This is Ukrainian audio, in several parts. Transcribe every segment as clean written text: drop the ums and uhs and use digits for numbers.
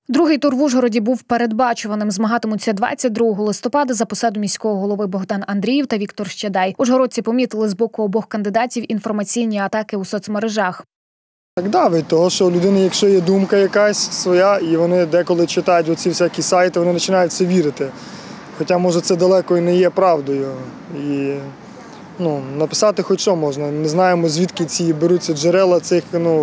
Другий тур в Ужгороді був передбачуваним. Змагатимуться 22 листопада за посаду міського голови Богдан Андріїв та Віктор Щедай. Ужгородці помітили з боку обох кандидатів інформаційні атаки у соцмережах. Так давить, того, що у людини, якщо є думка якась своя, і вони деколи читають оці всякі сайти, вони починають це вірити. Хоча, може, це далеко і не є правдою. І написати хоч що можна. Не знаємо, звідки ці беруться джерела цих,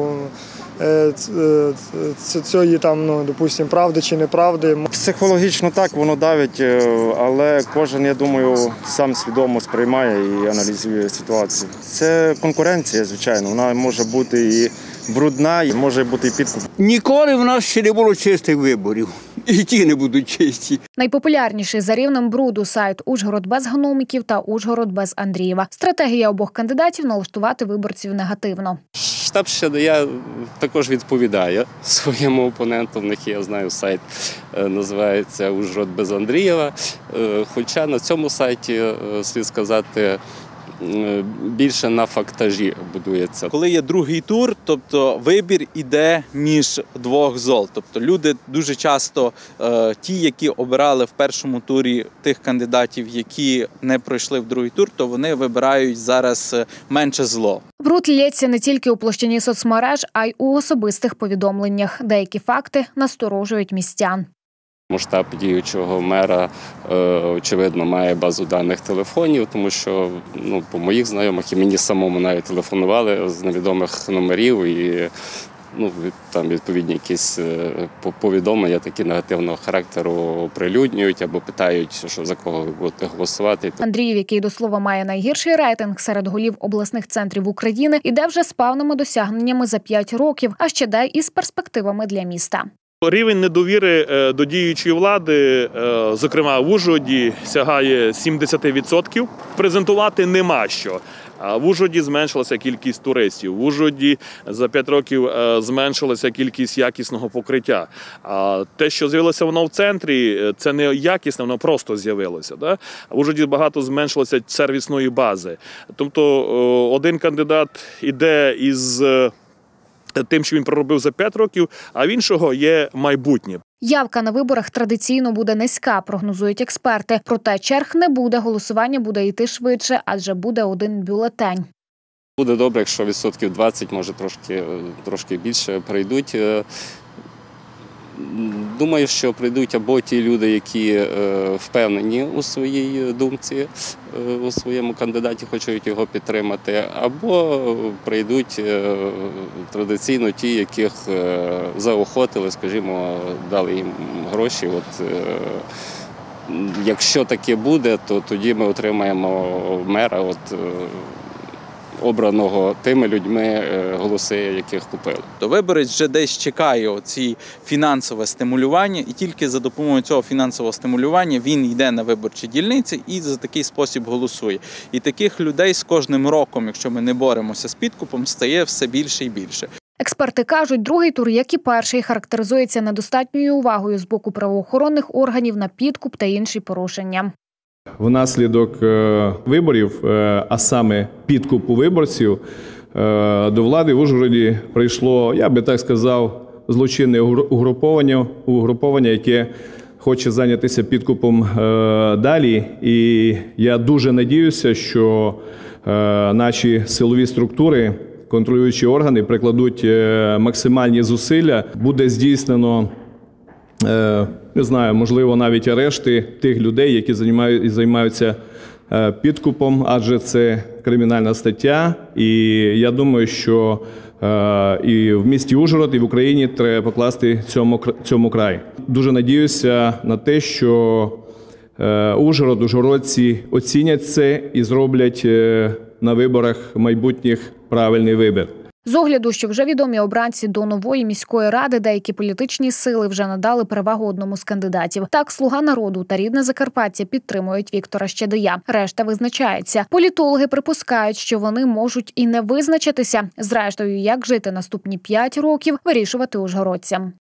цієї допустимо, правди чи неправди. Психологічно так, воно давить, але кожен, я думаю, сам свідомо сприймає і аналізує ситуацію. Це конкуренція, звичайно, вона може бути і брудна, і може бути і підкуп. Ніколи в нас ще не було чистих виборів. І ті не будуть чисті. Найпопулярніший за рівнем бруду сайт «Ужгород без гномиків» та «Ужгород без Андрієва». Стратегія обох кандидатів – налаштувати виборців негативно. Штаб Щедая також відповідає своєму опоненту. В них є, я знаю, сайт називається «Ужгород без Андрієва». Хоча на цьому сайті, слід сказати, більше на фактажі будується. Коли є другий тур, тобто вибір іде між двох зол. Тобто люди дуже часто, ті, які обирали в першому турі тих кандидатів, які не пройшли в другий тур, то вони вибирають зараз менше зло. Бруд лється не тільки у площині соцмереж, а й у особистих повідомленнях. Деякі факти насторожують містян. Штаб діючого мера, очевидно, має базу даних телефонів, тому що по моїх знайомих і мені самому навіть телефонували з невідомих номерів і там відповідні якісь повідомлення такі негативного характеру оприлюднюють або питають, що за кого ви будете голосувати. Андріїв, який, до слова, має найгірший рейтинг серед голів обласних центрів України, іде вже з певними досягненнями за 5 років, а Щедай із перспективами для міста. Рівень недовіри до діючої влади, зокрема в Ужгороді, сягає 70%. Презентувати нема що. В Ужгороді зменшилася кількість туристів. В Ужгороді за 5 років зменшилася кількість якісного покриття. А те, що з'явилося воно в центрі, це не якісне, воно просто з'явилося. В Ужгороді багато зменшилося сервісної бази. Тобто один кандидат іде із тим, що він проробив за 5 років, а в іншого є майбутнє. Явка на виборах традиційно буде низька, прогнозують експерти. Проте черг не буде, голосування буде йти швидше, адже буде один бюлетень. Буде добре, якщо 20%, може трошки більше прийдуть. Думаю, що прийдуть або ті люди, які впевнені у своїй думці, у своєму кандидаті, хочуть його підтримати, або прийдуть традиційно ті, яких заохотили, скажімо, дали їм гроші. Якщо таке буде, то тоді ми отримаємо мера, обраного тими людьми, голоси яких купили. То виборець вже десь чекає ці фінансове стимулювання, і тільки за допомогою цього фінансового стимулювання він йде на виборчі дільниці і за такий спосіб голосує. І таких людей з кожним роком, якщо ми не боремося з підкупом, стає все більше і більше. Експерти кажуть, другий тур, як і перший, характеризується недостатньою увагою з боку правоохоронних органів на підкуп та інші порушення. Внаслідок виборів, а саме підкупу виборців, до влади в Ужгороді прийшло, я би так сказав, злочинне угруповання, яке хоче зайнятися підкупом далі. І я дуже надіюся, що наші силові структури, контролюючі органи прикладуть максимальні зусилля, буде здійснено, не знаю, можливо, навіть арешти тих людей, які займаються підкупом, адже це кримінальна стаття. І я думаю, що і в місті Ужгород, і в Україні треба покласти цьому край. Дуже надіюся на те, що ужгородці оцінять це і зроблять на виборах майбутніх правильний вибір. З огляду, що вже відомі обранці до нової міської ради, деякі політичні сили вже надали перевагу одному з кандидатів. Так, «Слуга народу» та «Рідне Закарпаття» підтримують Віктора Щедая. Решта визначається. Політологи припускають, що вони можуть і не визначитися. Зрештою, як жити наступні 5 років, вирішувати ужгородцям.